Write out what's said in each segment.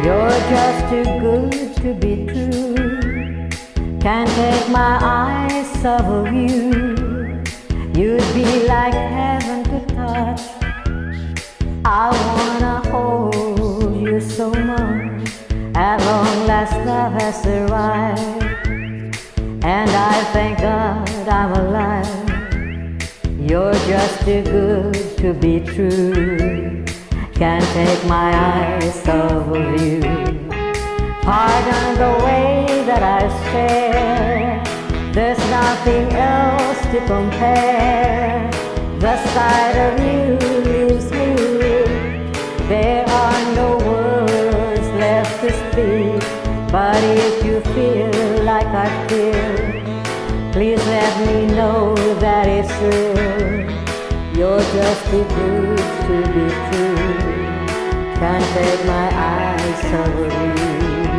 You're just too good to be true. Can't take my eyes off of you. You'd be like heaven to touch. I wanna hold you so much. At long last love has arrived, and I thank God I'm alive. You're just too good to be true. Can't take my eyes off of you. Pardon the way that I stare. There's nothing else to compare. The sight of you leaves me weak. There are no words left to speak. But if you feel like I feel, please let me know that it's real. You're just too good to be true. Can't take my eyes off of you.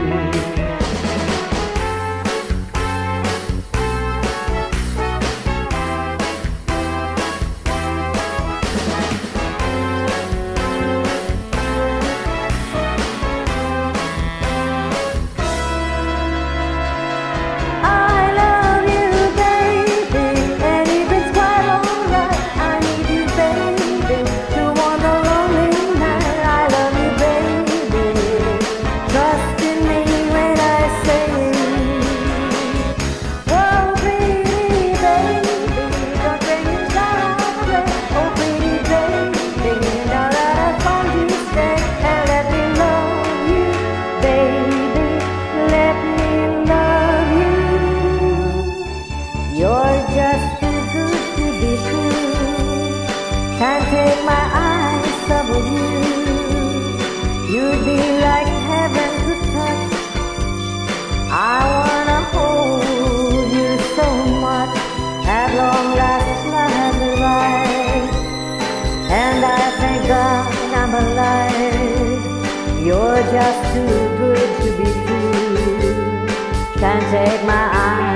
You're just too good to be true. Can't take my eyes off of you. You'd be like heaven to touch. I wanna hold you so much. At long last love has arrived, and I thank God I'm alive. You're just too good to be true. Can't take my eyes